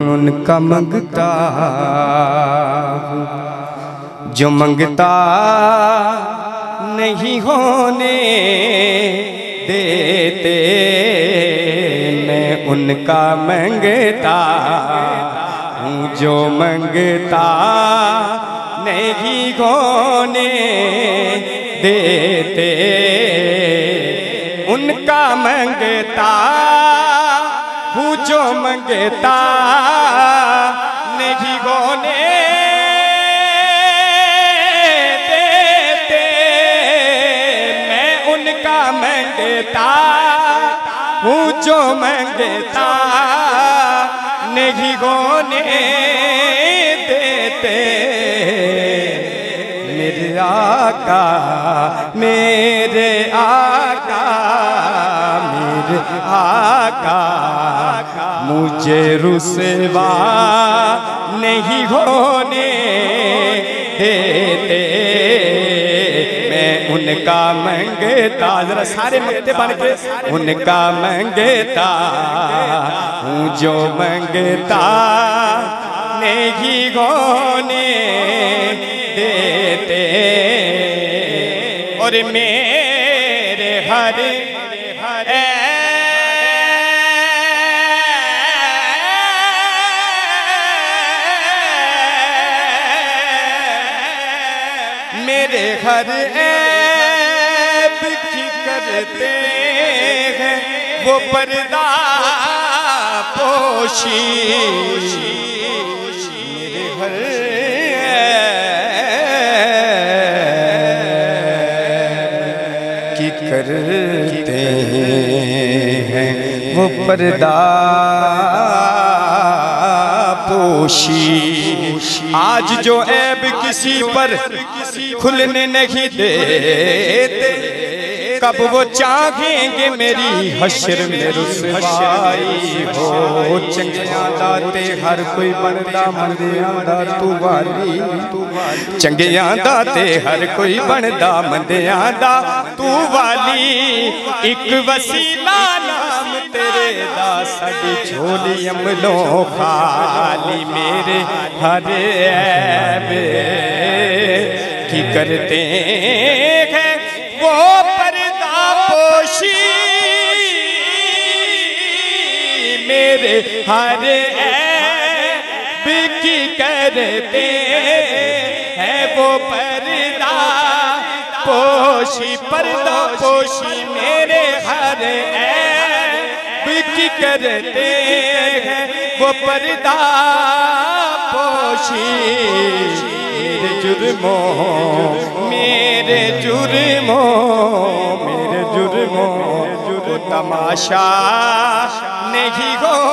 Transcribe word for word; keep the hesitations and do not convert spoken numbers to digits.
उनका मंगता जो मंगता नहीं होने देते, मैं उनका मंगता हूँ जो मंगता नहीं होने देते। उनका मंगता हूँ जो मंगता नहीं होने देते, मैं उनका मंगता हूँ जो मंगता नहीं होने देते। मेरे आका मेरे आका मेरे आका मुझे रुसवा नहीं होने देते, मैं उनका मंगता, जरा सारे मंगते बन के, उनका मंगता हूँ जो मंगता नहीं होने देते। और मेरे हर मेरे हर ऐब की करते हैं वो पर्दा पोशी, मेरे हर ऐब की करते हैं वो पर्दा पोशी। आज जो ऐब किसी पर खुलने नहीं देते, कब वो चाहेंगे मेरी हश्र में रुसवाई हो। चंगियां दाते हर कोई बनदा मंदियां दा तू वाली, चंगियां दाते हर कोई बनदा मंदियां दा तू वाली। एक वसीला नाम तेरे दा साडी झोली अमलों खाली, मेरे हर ऐब की करते हैं वो पर्दा पोशी, मेरे हर ऐब की करते हैं वो पर्दा पोशी। पर्दा पोशी मेरे हर ऐब की करते हैं वो पर्दा पोशी। मेरे जुर्मों मेरे जुर्मों मेरे जुर्मों जुर्म तमाशा नहीं हो